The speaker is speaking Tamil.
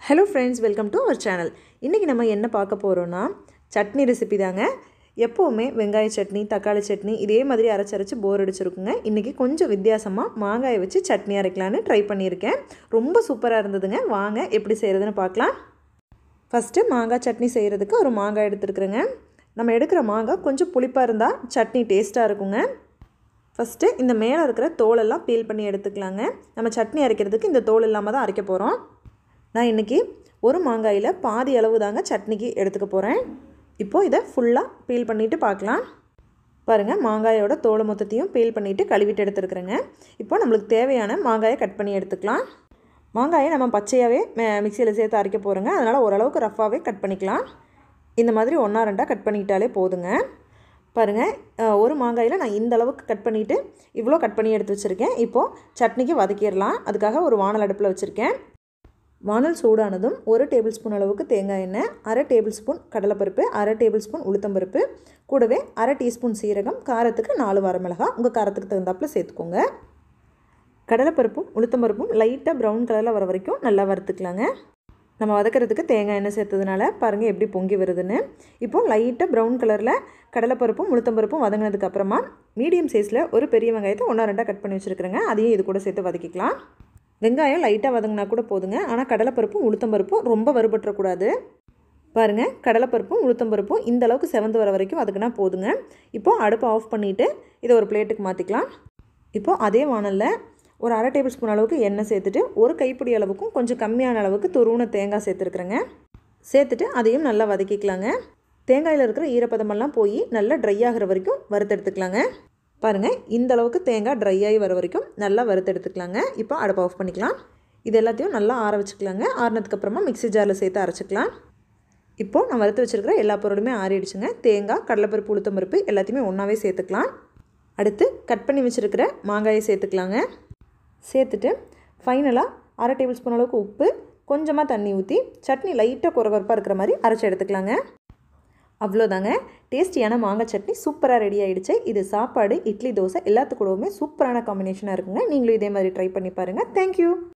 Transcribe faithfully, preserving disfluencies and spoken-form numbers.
Hello friends, welcome to our channel. இன்னைக்கு நம்ம என்ன பார்க்க போறோம்னா சட்னி ரெசிபி தாங்க. எப்பவுமே வெங்காய சட்னி, தக்காளி சட்னி இதே மாதிரி அரைச்சரைச்சு போர் அடிச்சிருக்குங்க. இன்னைக்கு கொஞ்சம் வித்தியாசமா மாங்காயை வச்சு சட்னி அரைக்கலாம்னு ட்ரை பண்ணியிருக்கேன். ரொம்ப சூப்பரா இருந்ததுங்க. வாங்க எப்படி செய்யறதுன்னு பார்க்கலாம். ஃபர்ஸ்ட் மாங்காய் சட்னி செய்யறதுக்கு ஒரு மாங்காய் எடுத்துக்கிறேங்க. நம்ம எடுக்கிற மாங்காய் கொஞ்சம் புளிப்பா இருந்தா சட்னி டேஸ்டா இருக்குங்க. ஃபர்ஸ்ட் இந்த மேலே இருக்கிற தோல் எல்லாம் பீல் பண்ணி எடுத்துக்கலாங்க. நம்ம சட்னி அரைக்கிறதுக்கு இந்த தோல் இல்லாம தான் அரைக்க போறோம். நான் இன்றைக்கி ஒரு மாங்காயில் பாதி அளவு தாங்க சட்னிக்கு எடுத்துக்க போகிறேன். இப்போது இதை ஃபுல்லாக பீல் பண்ணிவிட்டு பார்க்கலாம். பாருங்கள், மாங்காயோட தோல் மொத்தத்தையும் பீல் பண்ணிவிட்டு கழுவிட்டு எடுத்துருக்குறேங்க. இப்போ நம்மளுக்கு தேவையான மாங்காயை கட் பண்ணி எடுத்துக்கலாம். மாங்காயை நம்ம பச்சையாகவே மிக்சியில் சேர்த்து அரைக்க போகிறோங்க. அதனால் ஓரளவுக்கு ரஃப்பாகவே கட் பண்ணிக்கலாம். இந்த மாதிரி ஒன்றா ரெண்டாக கட் பண்ணிக்கிட்டாலே போதுங்க. பாருங்கள், ஒரு மாங்காயில் நான் இந்த அளவுக்கு கட் பண்ணிவிட்டு இவ்வளோ கட் பண்ணி எடுத்து வச்சுருக்கேன். இப்போது சட்னிக்கு வதக்கிடலாம். அதுக்காக ஒரு வானல் அடுப்பில் வச்சுருக்கேன். வானல் சூடானதும் ஒரு டேபிள் ஸ்பூன் அளவுக்கு தேங்காய் எண்ணெய், அரை டேபிள் ஸ்பூன் கடலைப்பருப்பு, அரை டேபிள் ஸ்பூன் உளுத்தம்பருப்பு, கூடவே அரை டீஸ்பூன் சீரகம், காரத்துக்கு நாலு வரமிளகாய் உங்கள் காரத்துக்கு தகுந்தாப்பில் சேர்த்துக்கோங்க. கடலைப்பருப்பும் உளுத்தம்பருப்பும் லைட்டாக ப்ரௌன் கலரில் வர வரைக்கும் நல்லா வறுத்துக்கலாங்க. நம்ம வதக்கிறதுக்கு தேங்காய் எண்ணெய் சேர்த்ததுனால பாருங்கள் எப்படி பொங்கி வருதுன்னு. இப்போது லைட்டாக ப்ரௌன் கலரில் கடலைப்பருப்பும் உளுத்தம்பருப்பும் வதங்கினதுக்கு அப்புறமா மீடியம் சைஸில் ஒரு பெரிய வெங்காயத்தை ஒன்றா ரெண்டாக கட் பண்ணி வச்சுருக்கிறேங்க. அதையும் இது கூட சேர்த்து வதக்கிக்கலாம். வெங்காயம் லைட்டாக வதங்கினா கூட போதுங்க. ஆனால் கடலைப்பருப்பும் உளுத்தம்பருப்பும் ரொம்ப வறுபட்டுறக்கூடாது. பாருங்கள், கடலைப்பருப்பும் உளுத்தம்பருப்பும் இந்த அளவுக்கு செவந்து வர வரைக்கும் வதக்கினா போதுங்க. இப்போது அடுப்பை ஆஃப் பண்ணிவிட்டு இதை ஒரு பிளேட்டுக்கு மாற்றிக்கலாம். இப்போது அதே வானலில் ஒரு அரை டேபிள் ஸ்பூன் அளவுக்கு எண்ணெய் சேர்த்துட்டு ஒரு கைப்பிடி அளவுக்கும் கொஞ்சம் கம்மியான அளவுக்கு துருவன தேங்காய் சேர்த்துருக்குறேங்க. சேர்த்துட்டு அதையும் நல்லா வதக்கிக்கலாங்க. தேங்காயில் இருக்கிற ஈரப்பதமெல்லாம் போய் நல்லா ட்ரை ஆகிற வரைக்கும் வறுத்தெடுத்துக்கலாங்க. பாருங்கள், இந்த அளவுக்கு தேங்காய் ட்ரை ஆகி வர வரைக்கும் நல்லா வறுத்து எடுத்துக்கலாங்க. இப்போ அடுப்பை ஆஃப் பண்ணிக்கலாம். இது எல்லாத்தையும் நல்லா ஆற வச்சுக்கலாங்க. ஆறினதுக்கப்புறமா மிக்ஸி ஜாரில் சேர்த்து அரைச்சிக்கலாம். இப்போது நான் வறுத்து வச்சுருக்கிற எல்லா பொருளுமே ஆறிடுச்சுங்க. தேங்காய், கடலைப்பருப்பு, உளுத்தம்பருப்பு எல்லாத்தையுமே ஒன்றாவே சேர்த்துக்கலாம். அடுத்து கட் பண்ணி வச்சுருக்கிற மாங்காயை சேர்த்துக்கலாங்க. சேர்த்துட்டு ஃபைனலாக அரை டேபிள் ஸ்பூன் அளவுக்கு உப்பு, கொஞ்சமாக தண்ணி ஊற்றி சட்னி லைட்டாக குறகுறப்பாக இருக்கிற மாதிரி அரைச்சி எடுத்துக்கலாங்க. அவ்வளோதாங்க, டேஸ்டியான மாங்காய் சட்னி சூப்பராக ரெடி ஆகிடுச்சு. இது சாப்பாடு, இட்லி, தோசை எல்லாத்துக்கூடவுமே சூப்பரான காம்பினேஷனாக இருக்குங்க. நீங்களும் இதே மாதிரி ட்ரை பண்ணி பாருங்கள். தேங்க்யூ.